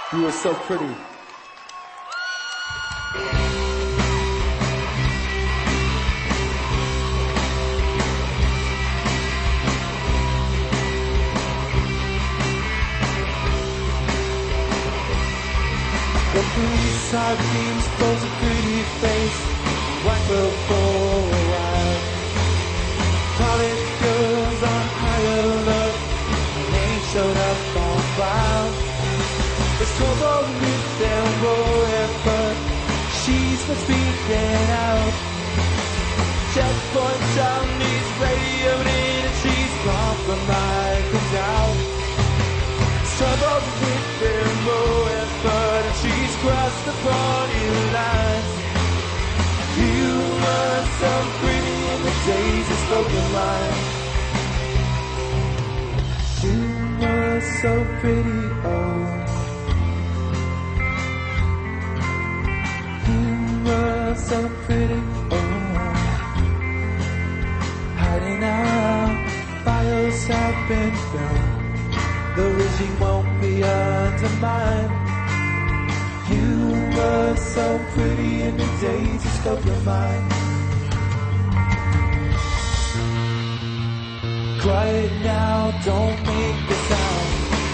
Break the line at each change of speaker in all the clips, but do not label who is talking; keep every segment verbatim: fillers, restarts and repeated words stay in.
You were so pretty. The blue sardines pose a pretty face, white will for a while. College girls on high alert, and they showed up on file. There's trouble with their royal effort, she's been speaking out. Checkpoint Charlie's radioed in and she's gone from Michael's out. Trouble with their royal effort and she's crossed the party lines. You were so pretty in the days of spoken line. You were so pretty, oh. So pretty, oh. Hiding out, files have been filled. The regime won't be undermined. You were so pretty in the days you spoke your mind. Quiet now, don't make a sound.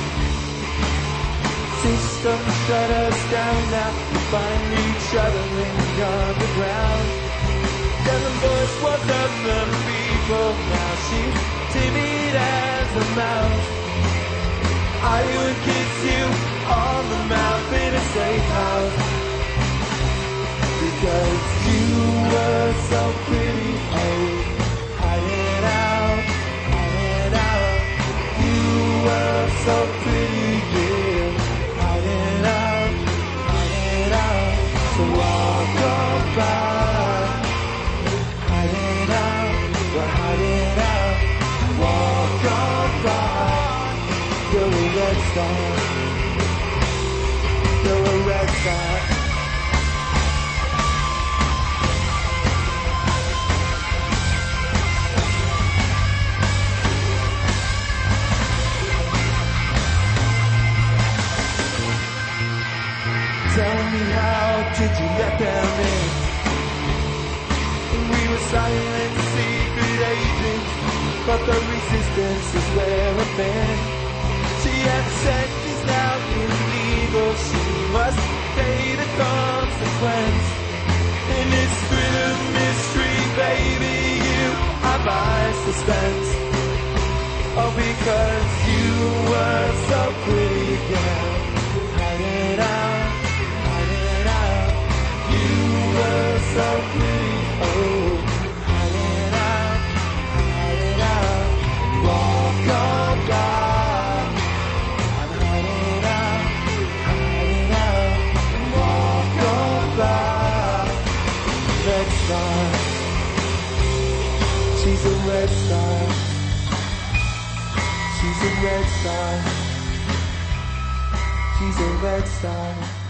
System shut us down now. We find each other in the underground. Devin Bush was of the people. Now she's timid as a mouse. I would kiss you on the mouth in a safe house. Because you were so pretty, oh. Hiding out, hiding out. You were so pretty, yeah. Hiding out, hiding out. So walk on by. Hiding out, we're hiding out. Walk on by. You're a red star. You're a red star. Tell me, how did you let them in? We were silent, secret agents, but the resistance is where I've been. She had said she's now illegal, she must pay the consequence. In this thrill of mystery, baby, you are my suspense. Oh, because you were so pretty, girl. Hiding out, hiding out. You were so pretty, oh. Hiding out, hiding out. Walk on by. Red star, she's a red star, she's a red star, she's a red star.